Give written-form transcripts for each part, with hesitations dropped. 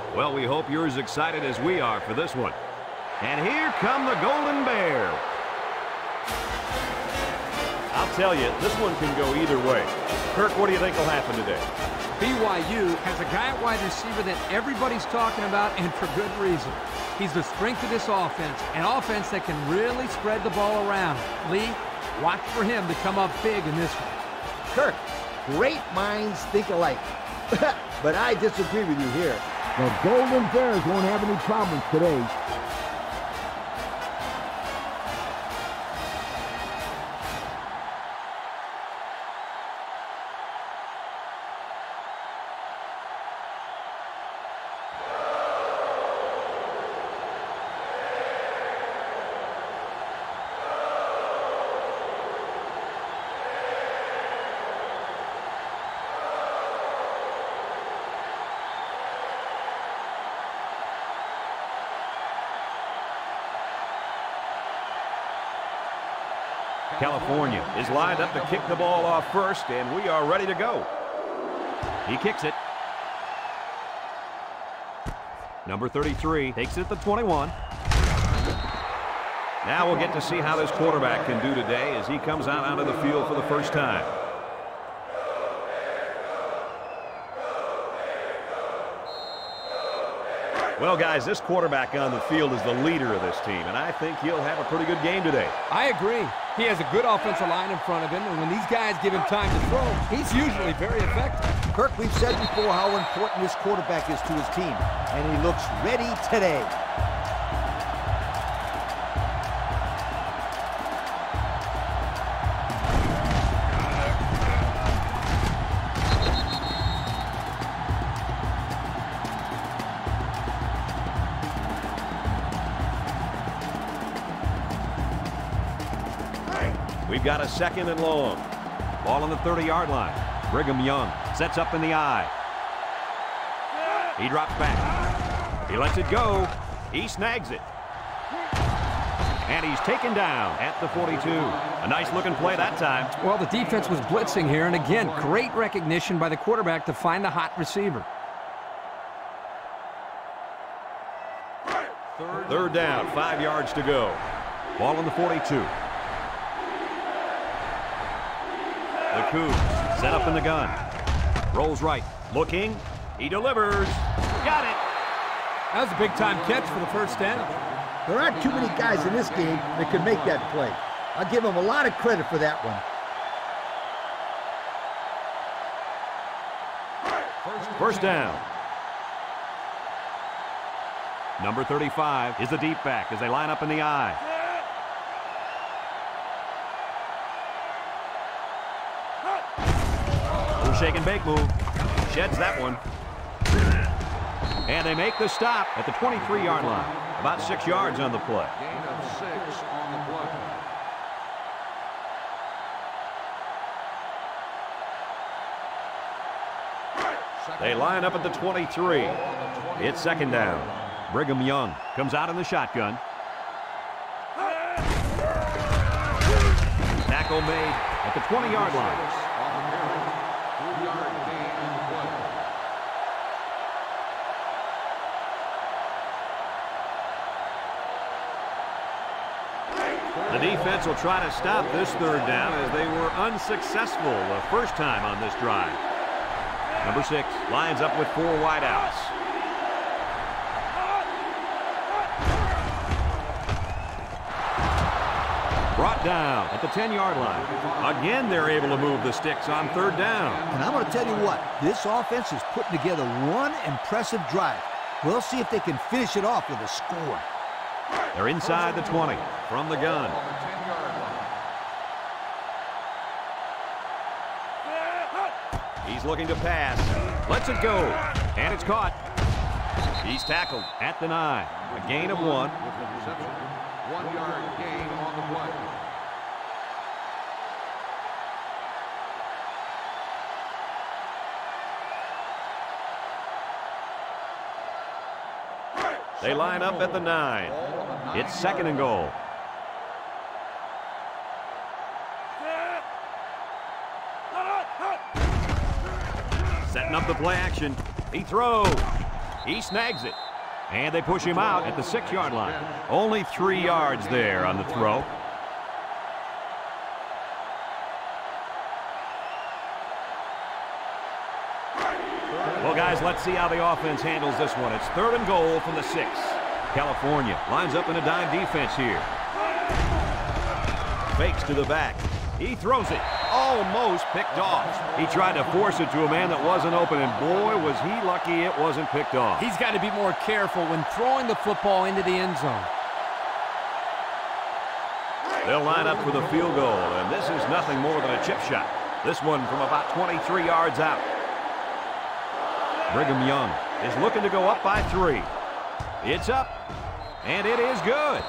Well, we hope you're as excited as we are for this one. And here come the Golden Bears. I'll tell you, this one can go either way. Kirk, what do you think will happen today? BYU has a guy at wide receiver that everybody's talking about, and for good reason. He's the strength of this offense, an offense that can really spread the ball around. Lee, watch for him to come up big in this one. Kirk, great minds think alike. But I disagree with you here. The Golden Bears won't have any problems today. California is lined up to kick the ball off first, and we are ready to go. He kicks it. Number 33 takes it at the 21. Now we'll get to see how this quarterback can do today as he comes out onto the field for the first time. Well, guys, this quarterback on the field is the leader of this team, and I think he'll have a pretty good game today. I agree. He has a good offensive line in front of him, and when these guys give him time to throw, he's usually very effective. Kirk, we've said before how important this quarterback is to his team, and he looks ready today. We've got a second and long. Ball on the 30-yard line. Brigham Young sets up in the eye. He drops back. He lets it go. He snags it. And he's taken down at the 42. A nice-looking play that time. Well, the defense was blitzing here, and again, great recognition by the quarterback to find the hot receiver. Third down, 5 yards to go. Ball on the 42. The Cougs set up in the gun. Rolls right. Looking. He delivers. Got it. That was a big-time catch for the first down. There aren't too many guys in this game that can make that play. I'll give him a lot of credit for that one. First down. Number 35 is the deep back as they line up in the eye. Shake and bake move. Sheds that one. And they make the stop at the 23-yard line. About 6 yards on the play. Gain of 6 on the play. They line up at the 23. It's second down. Brigham Young comes out in the shotgun. Tackle made at the 20-yard line. The defense will try to stop this third down as they were unsuccessful the first time on this drive. Number 6 lines up with 4 wideouts. Brought down at the 10-yard line. Again, they're able to move the sticks on third down. And I'm going to tell you what, this offense is putting together one impressive drive. We'll see if they can finish it off with a score. They're inside the 20 from the gun. He's looking to pass. Lets it go. And it's caught. He's tackled at the 9. A gain of 1. 1 yard gain on the play. They line up at the 9. It's second and goal. Setting up the play action. He throws. He snags it. And they push him out at the 6-yard line. Only 3 yards there on the throw. Well, guys, let's see how the offense handles this one. It's 3rd and goal from the 6. California lines up in a dime defense here. Fakes to the back. He throws it. Almost picked off. He tried to force it to a man that wasn't open, and boy, was he lucky it wasn't picked off. He's got to be more careful when throwing the football into the end zone. They'll line up for the field goal, and this is nothing more than a chip shot. This one from about 23 yards out. Brigham Young is looking to go up by 3. It's up, and it is good.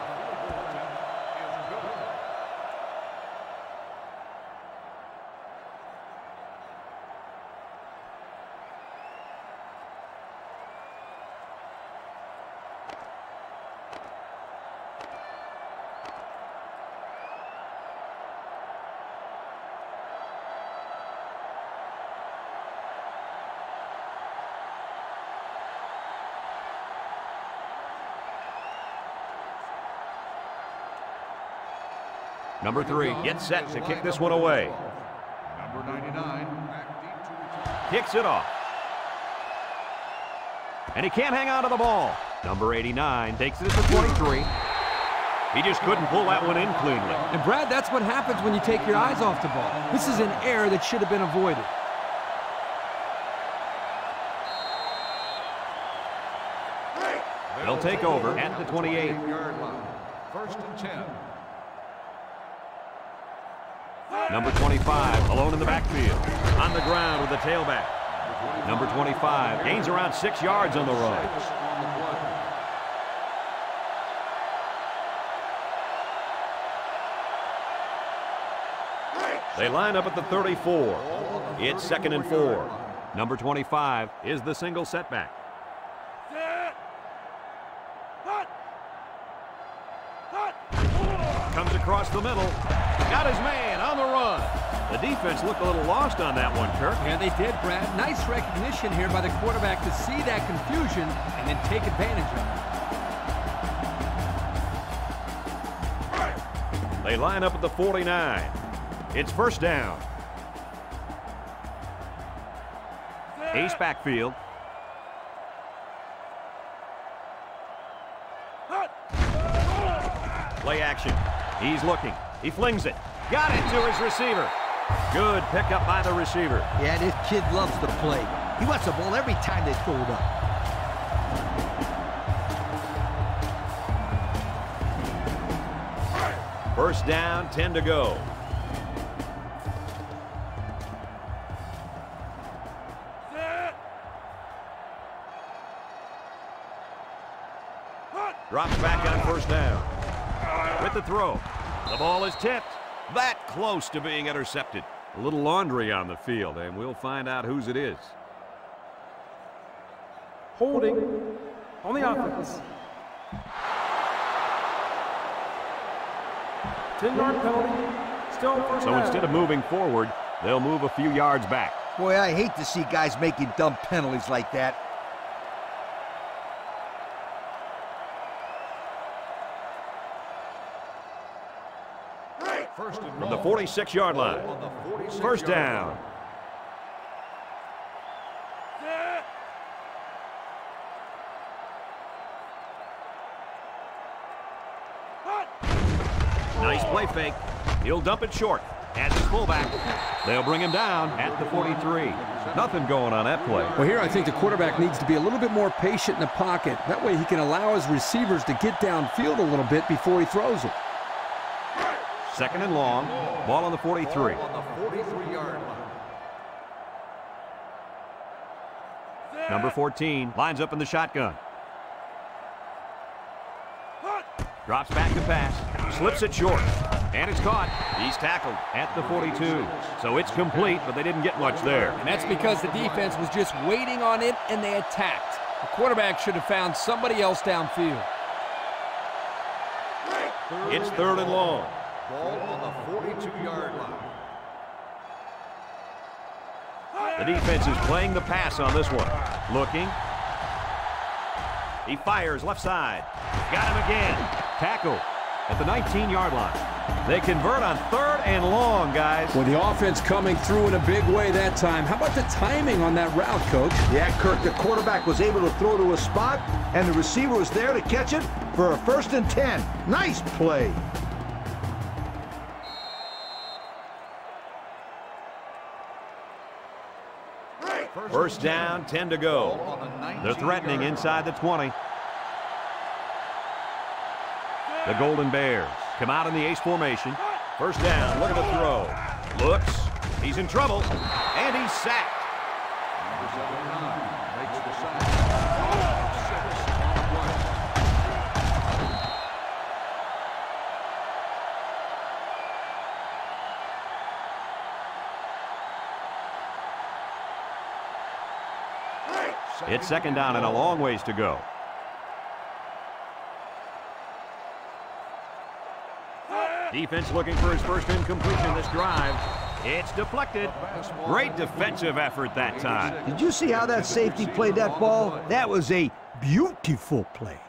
Number 3 gets set to kick this one away. Number 99. Kicks it off. And he can't hang on to the ball. Number 89 takes it at the 23. He just couldn't pull that one in cleanly. And Brad, that's what happens when you take your eyes off the ball. This is an error that should have been avoided. They'll take over at the 28. 28-yard line. 1st and 10. Number 25, alone in the backfield. On the ground with the tailback. Number 25 gains around 6 yards on the run. They line up at the 34. It's 2nd and 4. Number 25 is the single setback. Comes across the middle. Got his man on the run. The defense looked a little lost on that one, Kirk. Yeah, they did, Brad. Nice recognition here by the quarterback to see that confusion and then take advantage of it. They line up at the 49. It's 1st down. Ace backfield. Play action. He's looking. He flings it. Got it to his receiver. Good pickup by the receiver. Yeah, this kid loves to play. He wants the ball every time they throw it up. First down, 10 to go. Drops back on 1st down. With the throw. The ball is tipped. That close to being intercepted. A little laundry on the field, and we'll find out whose it is. Holding on the offense. 10-yard penalty. Still 1st So down. instead of moving forward, they'll move a few yards back. Boy, I hate to see guys making dumb penalties like that. From the 46-yard line. 1st down. Nice play fake. He'll dump it short. As his fullback. They'll bring him down at the 43. Nothing going on that play. Well, here I think the quarterback needs to be a little bit more patient in the pocket. That way he can allow his receivers to get downfield a little bit before he throws it. 2nd and long. Ball on the 43. On the 43-yard line. Number 14 lines up in the shotgun. Drops back to pass. Slips it short. And it's caught. He's tackled at the 42. So it's complete, but they didn't get much there. And that's because the defense was just waiting on it and they attacked. The quarterback should have found somebody else downfield. It's 3rd and long. Ball on the 42-yard line. The defense is playing the pass on this one. Looking. He fires left side. Got him again. Tackle at the 19-yard line. They convert on 3rd and long, guys. Well, the offense coming through in a big way that time. How about the timing on that route, Coach? Yeah, Kirk, the quarterback was able to throw to a spot, and the receiver was there to catch it for a 1st and 10. Nice play. First down, 10 to go. They're threatening inside the 20. The Golden Bears come out in the ace formation. First down, look at the throw. Looks, he's in trouble, and he's sacked. Number 79 makes the sack. 6 on the play. It's second down and a long ways to go. Defense looking for his first incompletion this drive. It's deflected. Great defensive effort that time. Did you see how that safety played that ball? That was a beautiful play.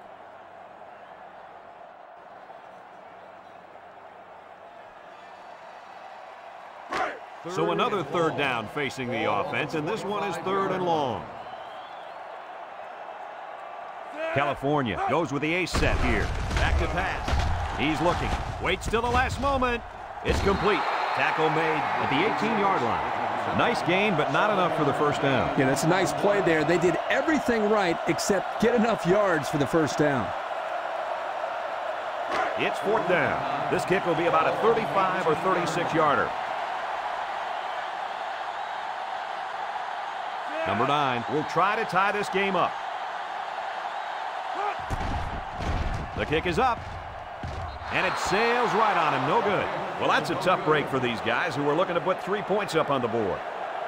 So another 3rd down facing the offense, and this one is 3rd and long. California goes with the ace set here. Back to pass. He's looking. Waits till the last moment. It's complete. Tackle made at the 18-yard line. Nice gain, but not enough for the first down. Yeah, that's a nice play there. They did everything right except get enough yards for the first down. It's 4th down. This kick will be about a 35 or 36-yarder. Number 9 will try to tie this game up. The kick is up. And it sails right on him. No good. Well, that's a tough break for these guys who are looking to put 3 points up on the board.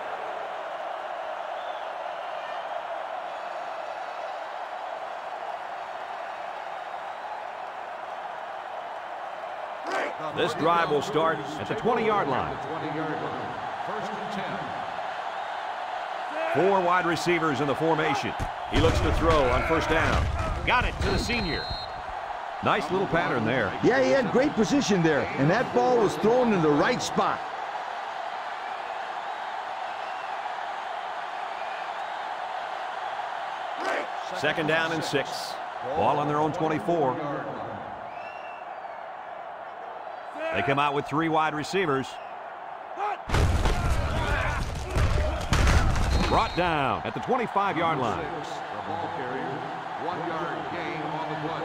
This drive will start at the 20-yard line. 1st and 10. 4 wide receivers in the formation. He looks to throw on first down. Got it to the senior. Nice little pattern there. Yeah, he had great position there, and that ball was thrown in the right spot. Second down and 6. Ball on their own 24. They come out with 3 wide receivers. Brought down at the 25-yard line. The ball carrier, 1-yard gain on the play.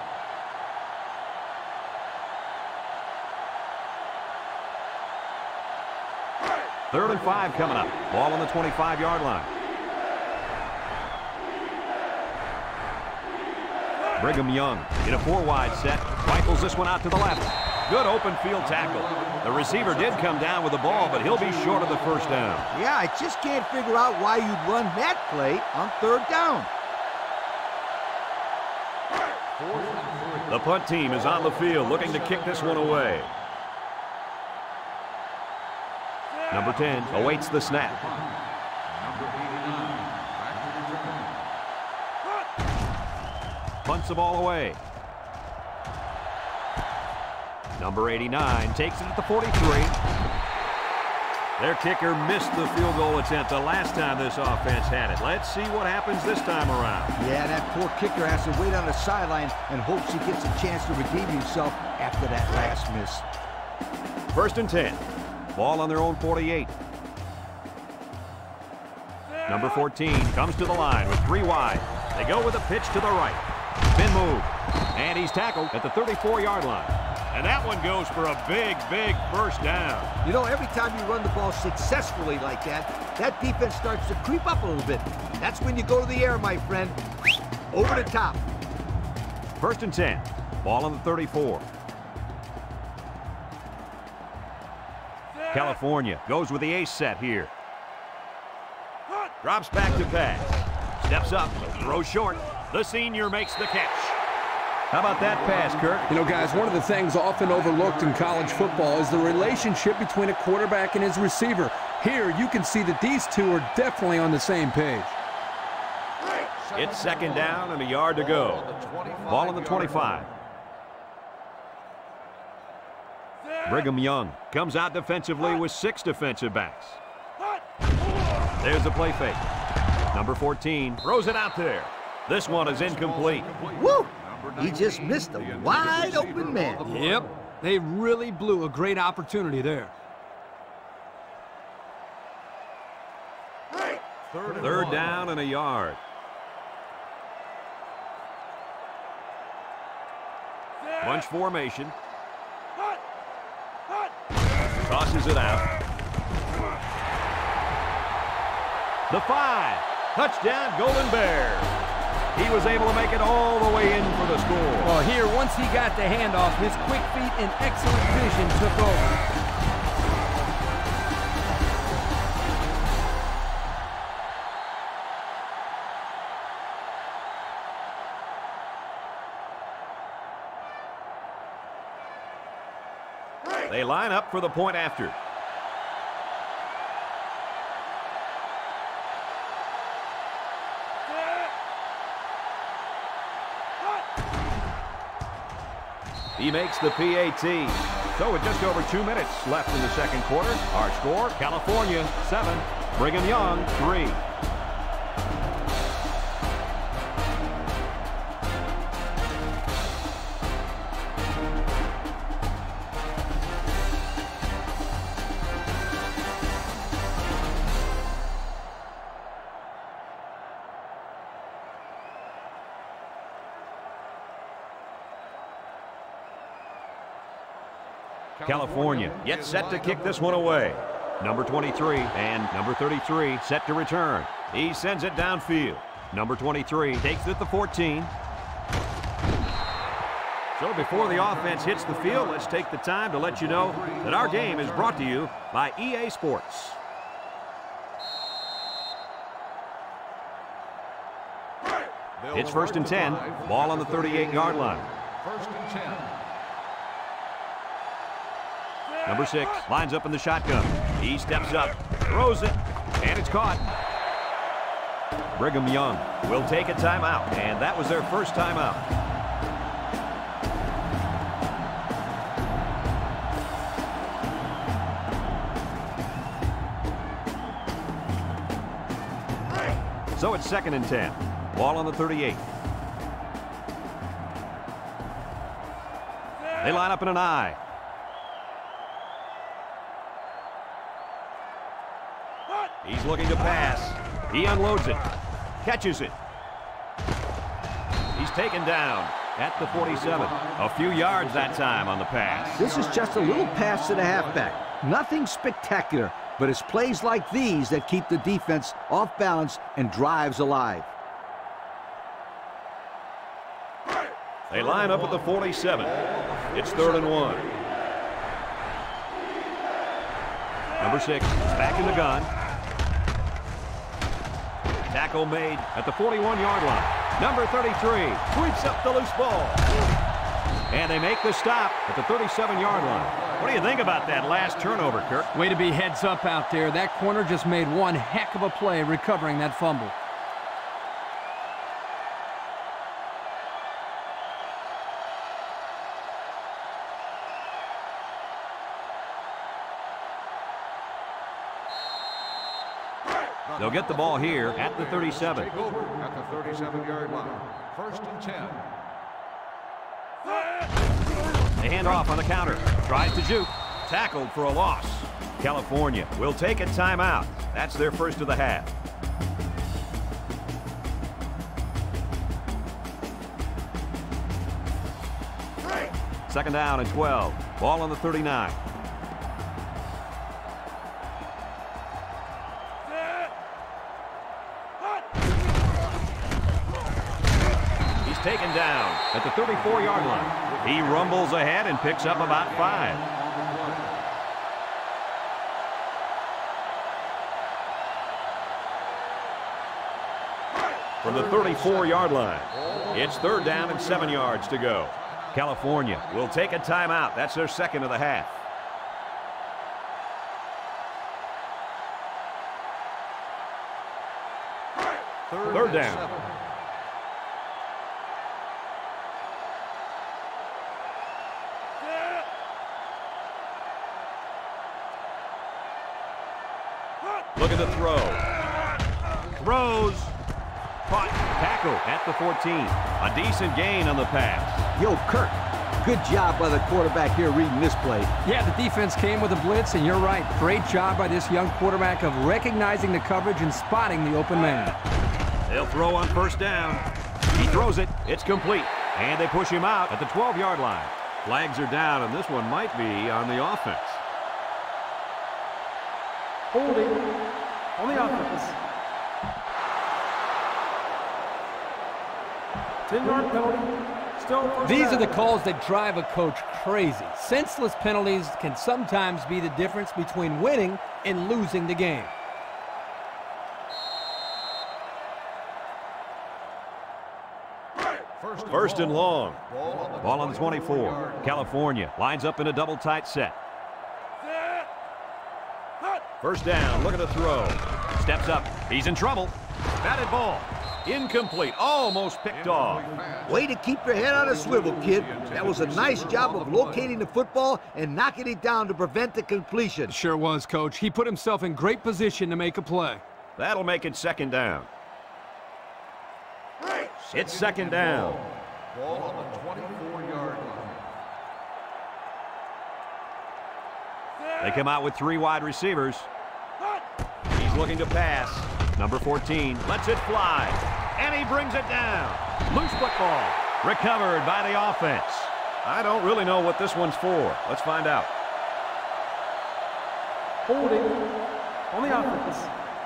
Third and 5 coming up. Ball on the 25-yard line. Brigham Young in a 4-wide set. Rifles this one out to the left. Good open field tackle. The receiver did come down with the ball, but he'll be short of the first down. Yeah, I just can't figure out why you'd run that play on 3rd down. The punt team is on the field looking to kick this one away. Number 10 awaits the snap. Number 89, back to return. Punts the ball away. Number 89 takes it at the 43. Their kicker missed the field goal attempt the last time this offense had it. Let's see what happens this time around. Yeah, that poor kicker has to wait on the sideline and hopes he gets a chance to redeem himself after that last miss. 1st and 10. Ball on their own 48. Number 14 comes to the line with 3 wide. They go with a pitch to the right. Spin move. And he's tackled at the 34-yard line. And that one goes for a big, big first down. You know, every time you run the ball successfully like that, that defense starts to creep up a little bit. That's when you go to the air, my friend. Over the top. 1st and 10. Ball on the 34. California goes with the ace set here. Drops back to pass. Steps up, throws short. The senior makes the catch. How about that pass, Kirk? You know, guys, one of the things often overlooked in college football is the relationship between a quarterback and his receiver. Here, you can see that these two are definitely on the same page. It's second down and a yard to go. Ball on the 25. Brigham Young comes out defensively with 6 defensive backs. There's the play fake. Number 14 throws it out there. This one is incomplete. Woo! He just missed a wide open man. Yep, they really blew a great opportunity there. Third down and a yard. Bunch formation. Tosses it out. The 5. Touchdown, Golden Bears. He was able to make it all the way in for the score. Well, here, once he got the handoff, his quick feet and excellent vision took over. They line up for the point after. He makes the PAT. So with just over 2 minutes left in the second quarter, our score, California 7, Brigham Young 3. California yet set to kick this one away. Number 23 and number 33 set to return. He sends it downfield. Number 23 takes it at the 14. So before the offense hits the field, let's take the time to let you know that our game is brought to you by EA Sports. It's first and 10. Ball on the 38-yard line. First and 10. Number 6 lines up in the shotgun. He steps up, throws it, and it's caught. Brigham Young will take a timeout, and that was their first timeout. So it's second and 10. Ball on the 38. They line up in an I. He's looking to pass. He unloads it. Catches it. He's taken down at the 47. A few yards that time on the pass. This is just a little pass to the halfback. Nothing spectacular, but it's plays like these that keep the defense off balance and drives alive. They line up at the 47. It's third and 1. Number 6 is back in the gun. Tackle made at the 41-yard line. Number 33 sweeps up the loose ball. And they make the stop at the 37-yard line. What do you think about that last turnover, Kirk? Way to be heads up out there. That corner just made one heck of a play recovering that fumble. They'll get the ball here at the 37. Take over at the 37-yard line. First and 10. They hand off on the counter. Tries to juke. Tackled for a loss. California will take a timeout. That's their first of the half. Second down and 12. Ball on the 39. Taken down at the 34-yard line. He rumbles ahead and picks up about 5. From the 34-yard line, it's third down and 7 yards to go. California will take a timeout. That's their second of the half. Third down. Looking to throw. Throws. Caught. Tackle at the 14. A decent gain on the pass. Yo, Kirk, good job by the quarterback here reading this play. Yeah, the defense came with a blitz, and you're right. Great job by this young quarterback of recognizing the coverage and spotting the open man. They'll throw on first down. He throws it. It's complete. And they push him out at the 12-yard line. Flags are down, and this one might be on the offense. Holding on the offense. 10-yard penalty. Still first These down. are the calls that drive a coach crazy. Senseless penalties can sometimes be the difference between winning and losing the game. First and long. Ball on the 24. California lines up in a double tight set. First down, looking to throw. Steps up. He's in trouble. Batted ball. Incomplete. Almost picked off. Way to keep your head on a swivel, kid. That was a nice job of locating the football and knocking it down to prevent the completion. Sure was, Coach. He put himself in great position to make a play. That'll make it second down. It's second down. Ball on the 24-yard line. They come out with 3 wide receivers. He's looking to pass. Number 14 lets it fly. And he brings it down. Loose football. Recovered by the offense. I don't really know what this one's for. Let's find out. Holding on the offense.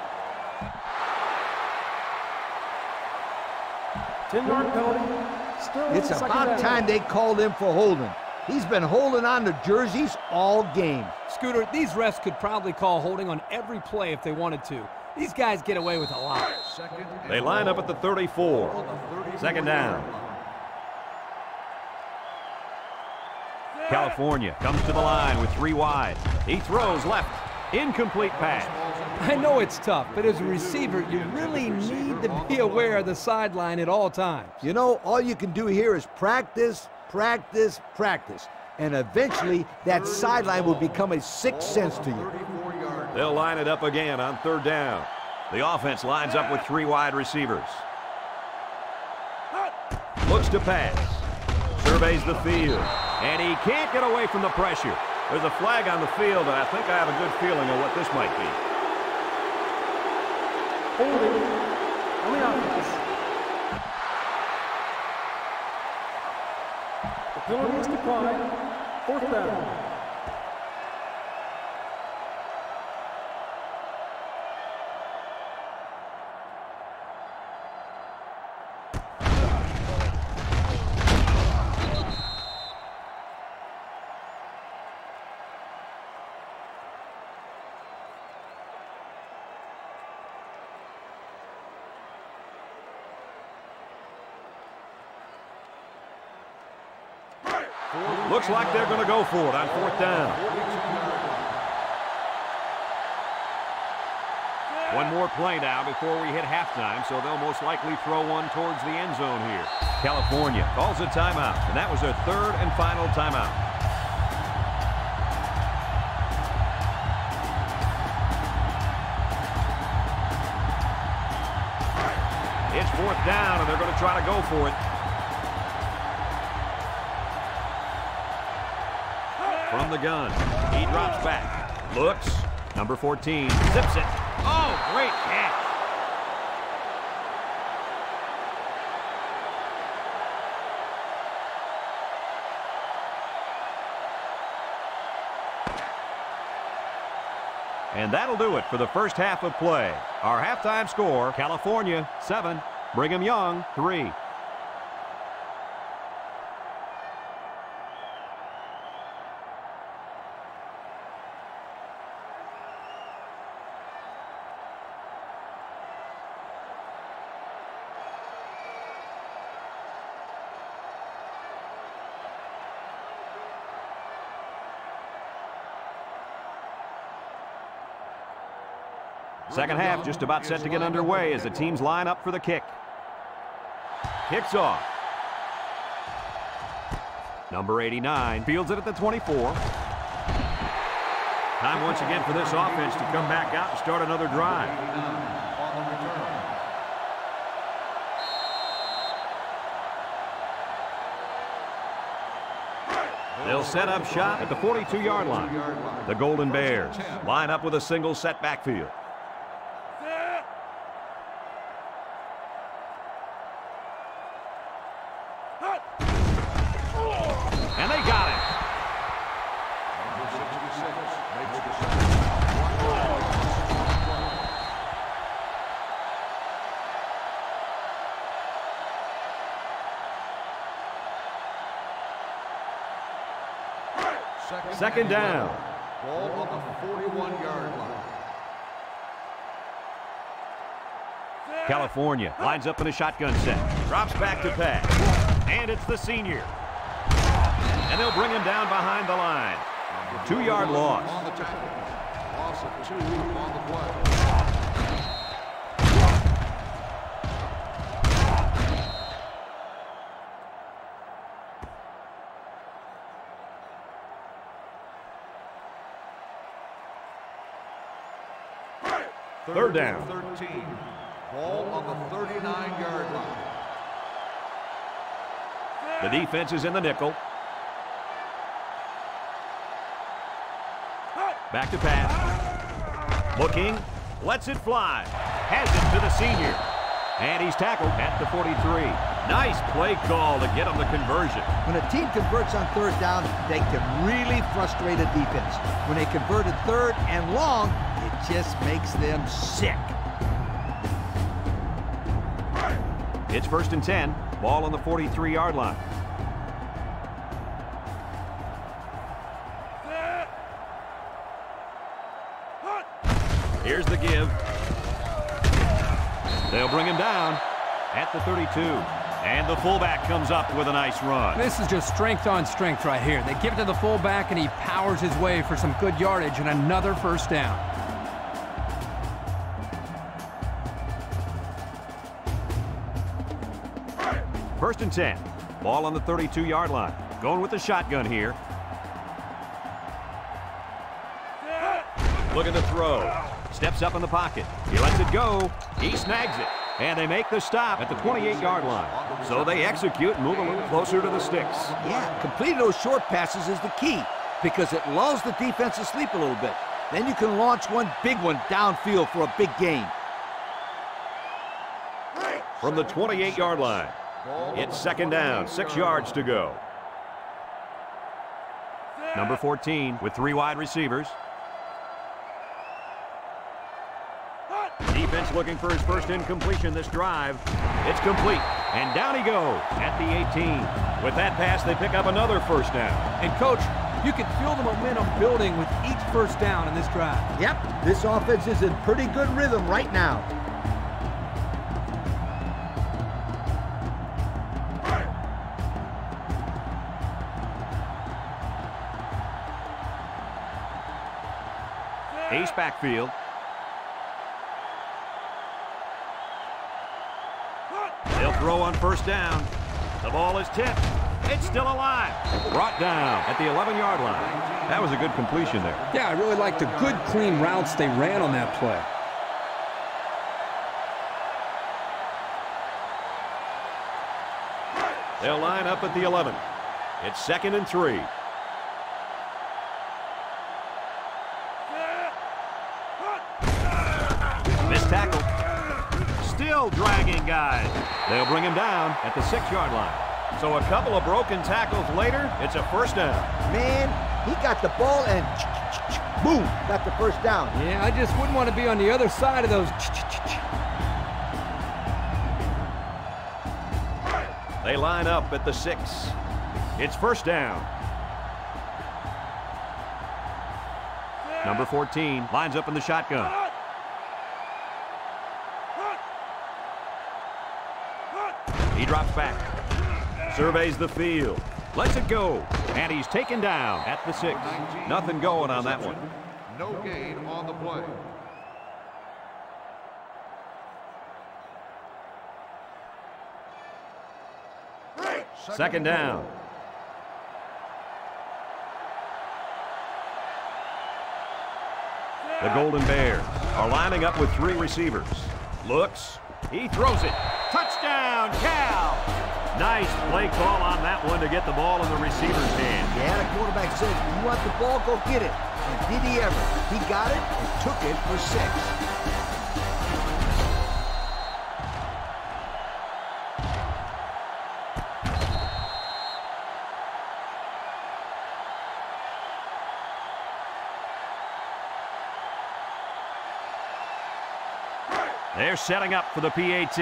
10-yard penalty. Still It's second about down. time they called him for holding. He's been holding on to jerseys all game. Scooter, these refs could probably call holding on every play if they wanted to. These guys get away with a lot. They line up at the 34. Second down. California comes to the line with 3 wide. He throws left. Incomplete pass. I know it's tough, but as a receiver, you really need to be aware of the sideline at all times. You know, all you can do here is practice, practice, practice. And eventually, that sideline will become a sixth sense to you. They'll line it up again on third down. The offense lines up with 3 wide receivers. Looks to pass. Surveys the field. And he can't get away from the pressure. There's a flag on the field, and I think I have a good feeling of what this might be. Holding on the offense. The penalty is declined. Fourth down. Looks like they're going to go for it on fourth down. One more play now before we hit halftime, so they'll most likely throw one towards the end zone here. California calls a timeout, and that was their third and final timeout. It's fourth down, and they're going to try to go for it. From the gun, he drops back, looks, number 14, zips it. Oh, great catch. And that'll do it for the first half of play. Our halftime score, California 7, Brigham Young 3. Second half just about set to get underway as the teams line up for the kick. Kicks off. Number 89 fields it at the 24. Time once again for this offense to come back out and start another drive. On the return. They'll set up shop at the 42-yard line. The Golden Bears line up with a single set backfield. And they got it. Number 66 makes the sack. Second down. Ball on the 41-yard line. California lines up in a shotgun set. Drops back to pass. And it's the senior. And they'll bring him down behind the line. 2-yard loss. On the tackle. Loss of 2 on the play. Third down. 13. Ball on the 39-yard line. The defense is in the nickel. Back to pass. Looking. Lets it fly. Has it to the senior. And he's tackled at the 43. Nice play call to get him the conversion. When a team converts on third down, they can really frustrate a defense. When they converted third and long, it just makes them sick. It's 1st and 10. Ball on the 43-yard line. Here's the give. They'll bring him down at the 32. And the fullback comes up with a nice run. This is just strength on strength right here. They give it to the fullback, and he powers his way for some good yardage and another first down. First and 10. Ball on the 32-yard line. Going with the shotgun here. Looking to throw. Steps up in the pocket. He lets it go. He snags it. And they make the stop at the 28-yard line. So they execute and move a little closer to the sticks. Yeah, completing those short passes is the key because it lulls the defense to sleep a little bit. Then you can launch one big one downfield for a big gain. From the 28-yard line, it's second down, 6 yards to go. Number 14 with 3 wide receivers. Defense looking for his first incompletion this drive. It's complete, and down he goes at the 18. With that pass, they pick up another first down. And, Coach, you can feel the momentum building with each first down in this drive. Yep, this offense is in pretty good rhythm right now. Ace backfield. They'll throw on first down. The ball is tipped. It's still alive. Brought down at the 11-yard line. That was a good completion there. Yeah, I really liked the good, clean routes they ran on that play. They'll line up at the 11. It's 2nd and 3. Missed tackle. Still dragging guys. They'll bring him down at the 6-yard line. So a couple of broken tackles later, it's a first down. Man, he got the ball and boom, got the first down. Yeah, I just wouldn't want to be on the other side of those. They line up at the 6. It's first down. Number 14 lines up in the shotgun. He drops back. Surveys the field. Lets it go. And he's taken down at the 6. Nothing going on that one. No gain on the play. Second down. The Golden Bears are lining up with 3 receivers. Looks. He throws it. Touchdown, Cal! Nice play call on that one to get the ball in the receiver's hand. Yeah, the quarterback said, you want the ball, go get it. And did he ever? He got it and took it for 6. They're setting up for the PAT.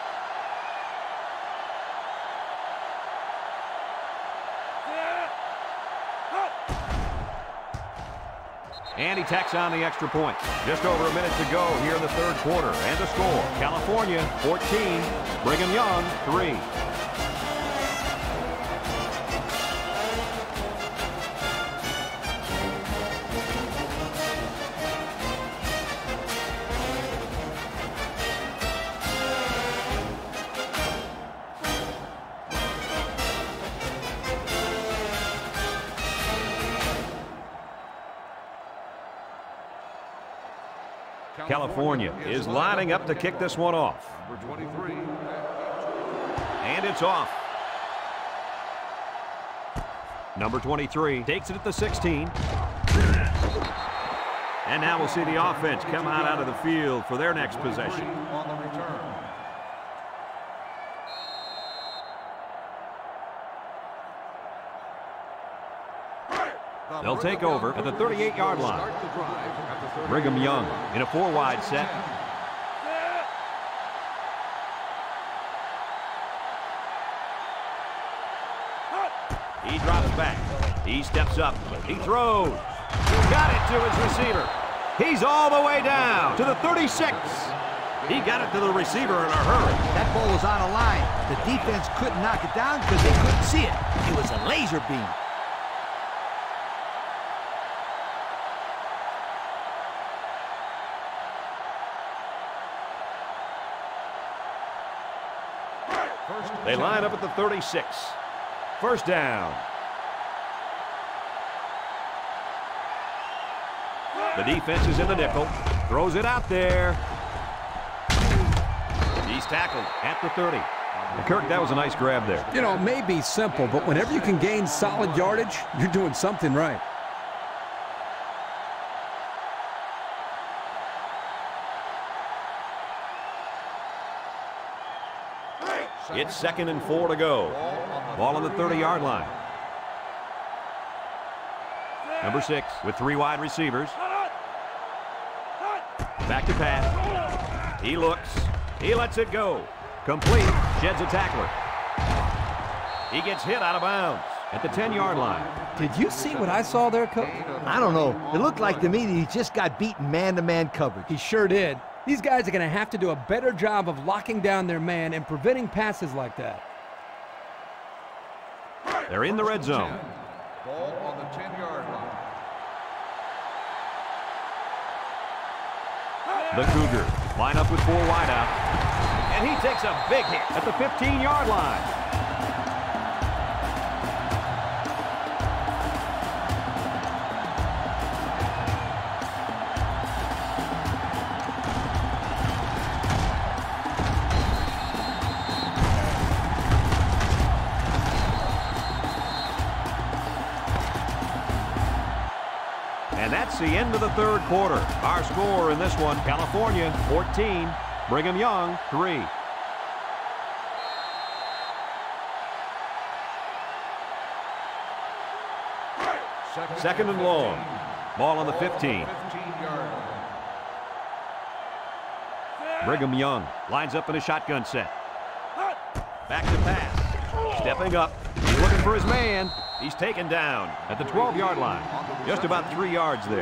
And he tacks on the extra point. Just over a minute to go here in the 3rd quarter. And the score, California 14, Brigham Young 3. California is lining up to kick this one off. Number 23. And it's off. Number 23 takes it at the 16. And now we'll see the offense come out of the field for their next possession. On the return. They'll take over at the 38-yard line. Brigham Young in a 4-wide set. He drops back. He steps up. He throws. Got it to his receiver. He's all the way down to the 36. He got it to the receiver in a hurry. That ball was on a line. The defense couldn't knock it down because they couldn't see it. It was a laser beam. They line up at the 36. First down. The defense is in the nickel. Throws it out there. He's tackled at the 30. Kirk, that was a nice grab there. You know, it may be simple, but whenever you can gain solid yardage, you're doing something right. It's 2nd and 4 to go. Ball on the 30-yard line. Number 6 with 3 wide receivers. Back to pass. He looks. He lets it go. Complete. Sheds a tackler. He gets hit out of bounds at the 10-yard line. Did you see what I saw there, Coach? I don't know. It looked like to me that he just got beaten man-to-man coverage. He sure did. These guys are going to have to do a better job of locking down their man and preventing passes like that. They're in the red zone. Ball on the 10-yard line. The Cougars line up with 4 wideouts. And he takes a big hit at the 15-yard line. And that's the end of the 3rd quarter. Our score in this one, California 14, Brigham Young 3. Second and long. Ball on the 15. Brigham Young lines up in a shotgun set. Back to pass. Stepping up. He's looking for his man. He's taken down at the 12-yard line. Just about 3 yards there.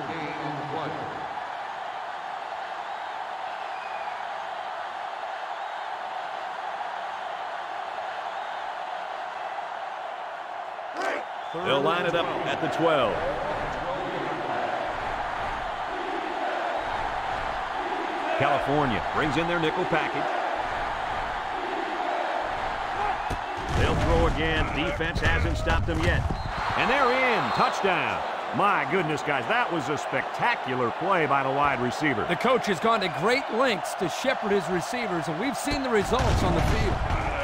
They'll line it up at the 12. California brings in their nickel package. They'll throw again. Defense hasn't stopped them yet. And they're in. Touchdown. My goodness, guys, that was a spectacular play by the wide receiver. The coach has gone to great lengths to shepherd his receivers, and we've seen the results on the field.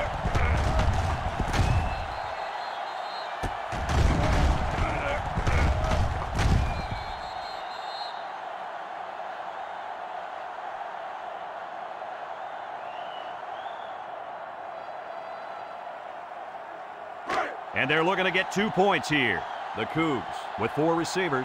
And they're looking to get 2 points here. The Cougs with 4 receivers.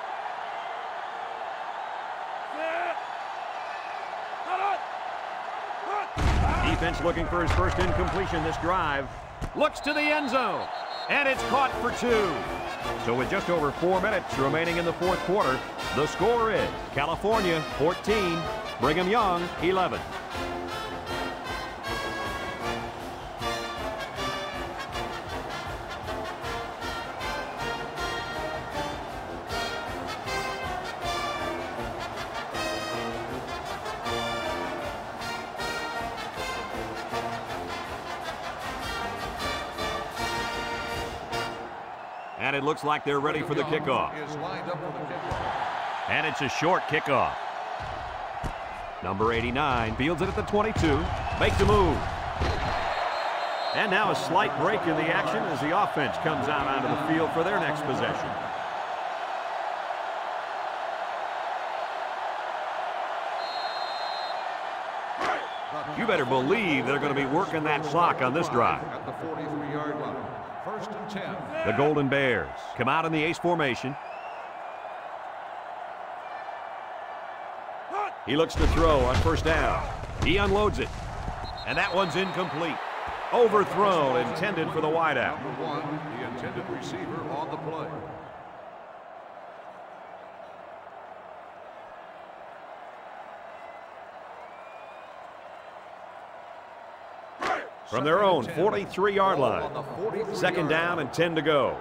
Defense looking for his first incompletion this drive. Looks to the end zone. And it's caught for 2. So with just over 4 minutes remaining in the fourth quarter, the score is California 14, Brigham Young 11. And it looks like they're ready for the kickoff. And it's a short kickoff. Number 89 fields it at the 22. Makes a move. And now a slight break in the action as the offense comes out onto the field for their next possession. You better believe they're going to be working that clock on this drive. At the 43-yard line. First and 10. The Golden Bears come out in the ace formation. He looks to throw on first down. He unloads it. And that one's incomplete. Overthrown, intended for the wideout. Number 1, the intended receiver on the play. From their own 43-yard line. Second down and 10 to go.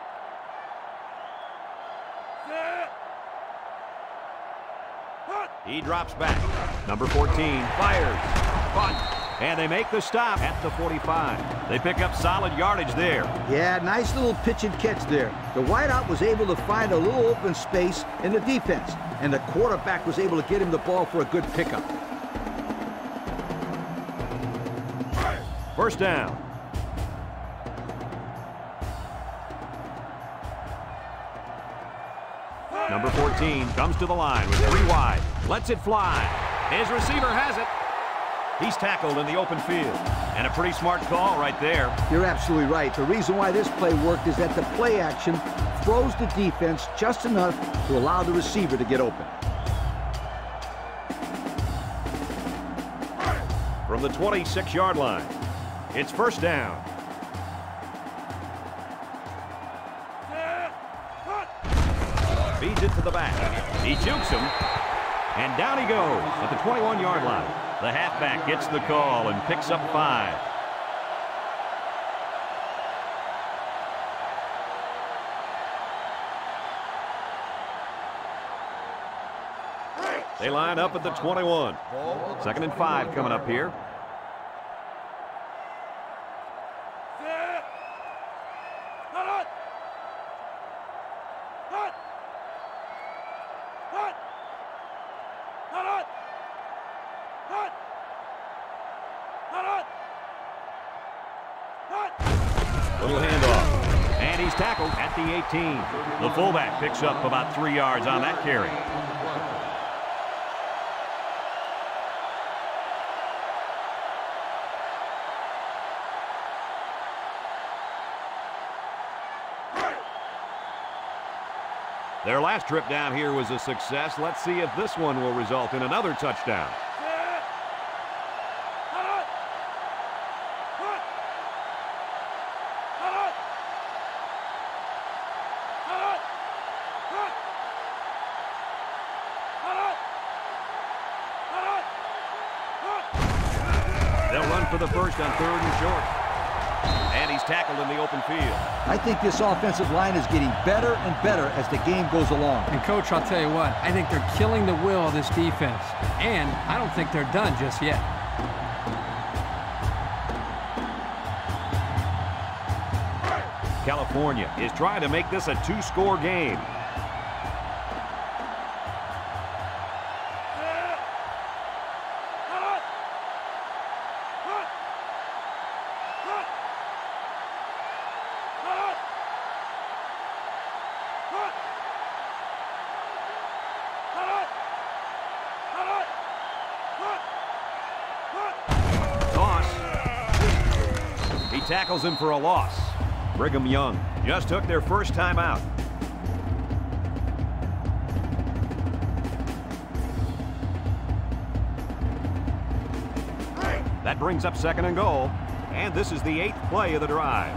He drops back. Number 14 fires. Caught. And they make the stop at the 45. They pick up solid yardage there. Yeah, nice little pitch and catch there. The wideout was able to find a little open space in the defense, and the quarterback was able to get him the ball for a good pickup. First down. Number 14 comes to the line with 3 wide. Lets it fly. His receiver has it. He's tackled in the open field. And a pretty smart call right there. You're absolutely right. The reason why this play worked is that the play action froze the defense just enough to allow the receiver to get open. From the 26-yard line, it's first down. Feeds it to the back. He jukes him. And down he goes at the 21-yard line. The halfback gets the call and picks up 5. They line up at the 21. Second and 5 coming up here. Little handoff. And he's tackled at the 18. The fullback picks up about 3 yards on that carry. Their last trip down here was a success. Let's see if this one will result in another touchdown. They'll run for the first on 3rd and short. And he's tackled in the open field. I think this offensive line is getting better and better as the game goes along. And, Coach, I'll tell you what, I think they're killing the will of this defense. And I don't think they're done just yet. California is trying to make this a 2-score game. tackles him for a loss. Brigham Young just took their first time out. That brings up 2nd and goal, and this is the 8th play of the drive.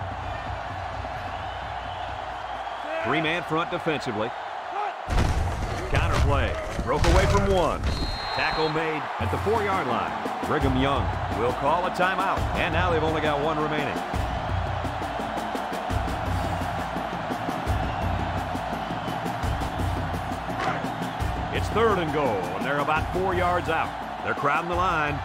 3-man front defensively. Counter play, broke away from 1. Tackle made at the 4-yard line. Brigham Young will call a timeout, and now they've only got 1 remaining. It's 3rd and goal, and they're about 4 yards out. They're crowding the line.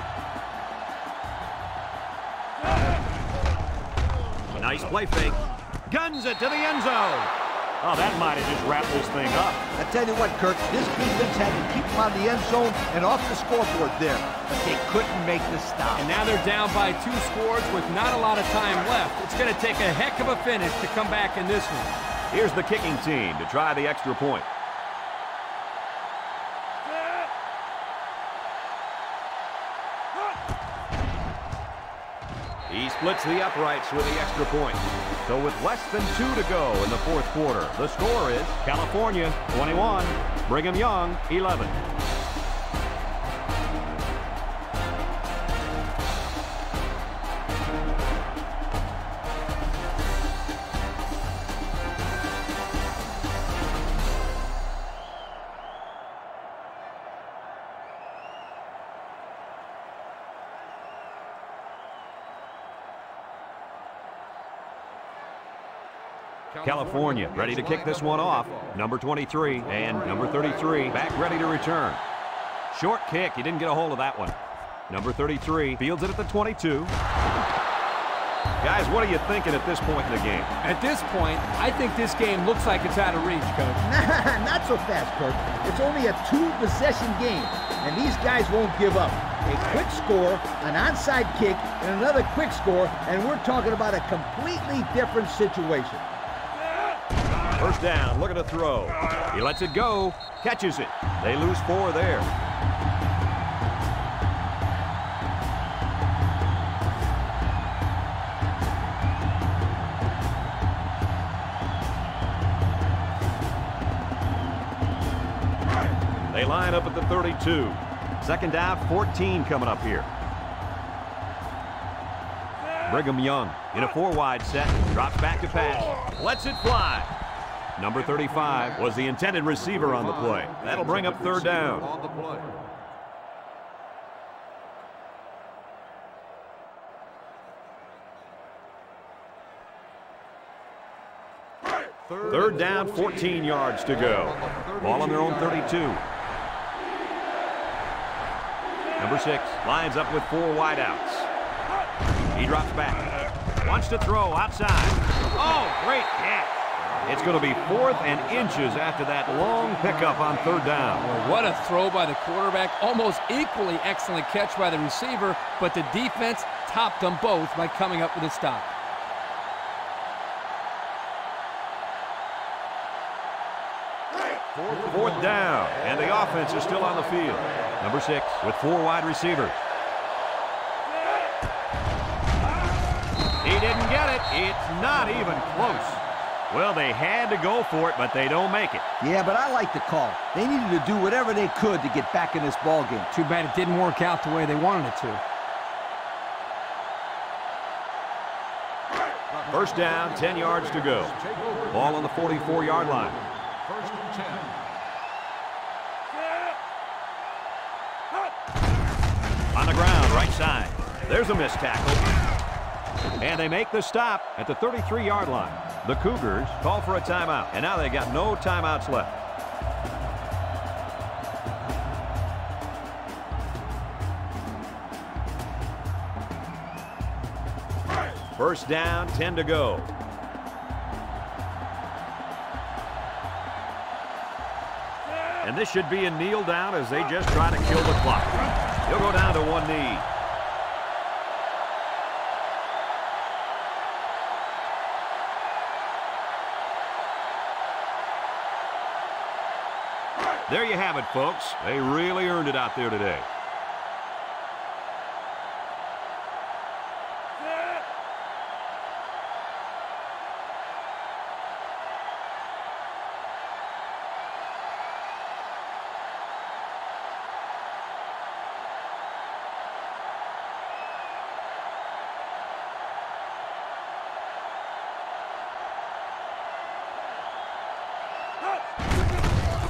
Nice play fake. Guns it to the end zone. Oh, that might have just wrapped this thing up. I tell you what, Kirk, this defense had to keep him out of the end zone and off the scoreboard there, but they couldn't make the stop. And now they're down by 2 scores with not a lot of time left. It's going to take a heck of a finish to come back in this one. Here's the kicking team to try the extra point. He splits the uprights with the extra point. So with less than 2 to go in the 4th quarter, the score is California 21, Brigham Young 11. California ready to kick this one off. Number 23 and number 33 back ready to return. Short kick. He didn't get a hold of that one. Number 33 fields it at the 22. Guys, what are you thinking at this point in the game? At this point, I think this game looks like it's out of reach, Coach. Nah, not so fast, Kirk. It's only a 2-possession game, and these guys won't give up. A quick score, an onside kick, and another quick score, and we're talking about a completely different situation. First down, look at the throw. He lets it go, catches it. They lose 4 there. They line up at the 32. 2nd down, 14 coming up here. Brigham Young in a 4-wide set, drops back to pass, lets it fly. Number 35 was the intended receiver on the play. That'll bring up 3rd down. Third down, 14 yards to go. Ball on their own 32. Number 6 lines up with 4 wideouts. He drops back. Wants to throw outside. Oh, great catch. It's going to be 4th and inches after that long pickup on 3rd down. Well, what a throw by the quarterback. Almost equally excellent catch by the receiver, but the defense topped them both by coming up with a stop. Fourth down, and the offense is still on the field. Number 6 with 4 wide receivers. He didn't get it. It's not even close. Well, they had to go for it, but they don't make it. Yeah, but I like the call. They needed to do whatever they could to get back in this ball game. Too bad it didn't work out the way they wanted it to. First down, 10 yards to go. Ball on the 44-yard line. 1st and 10. On the ground, right side. There's a missed tackle. And they make the stop at the 33-yard line. The Cougars call for a timeout, and now they got no timeouts left. First down, 10 to go. And this should be a kneel down as they just try to kill the clock. He'll go down to one knee. There you have it, folks. They really earned it out there today.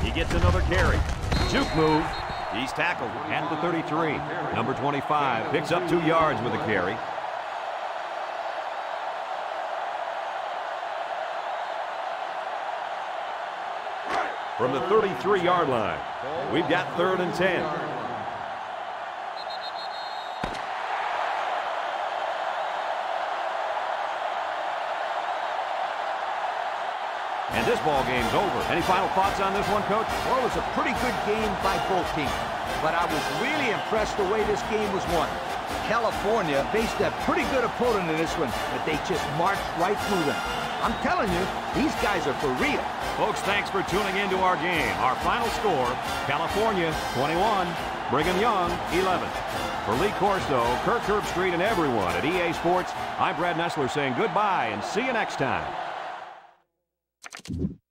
He gets another carry. Juke move. He's tackled at the 33. Number 25 picks up 2 yards with a carry. From the 33-yard line, we've got 3rd and 10. And this ball game's over. Any final thoughts on this one, Coach? Well, it was a pretty good game by both teams, but I was really impressed the way this game was won. California faced a pretty good opponent in this one, but they just marched right through them. I'm telling you, these guys are for real. Folks, thanks for tuning into our game. Our final score, California 21, Brigham Young 11. For Lee Corso, Kirk Herbstreit, and everyone at EA Sports, I'm Brad Nessler saying goodbye and see you next time.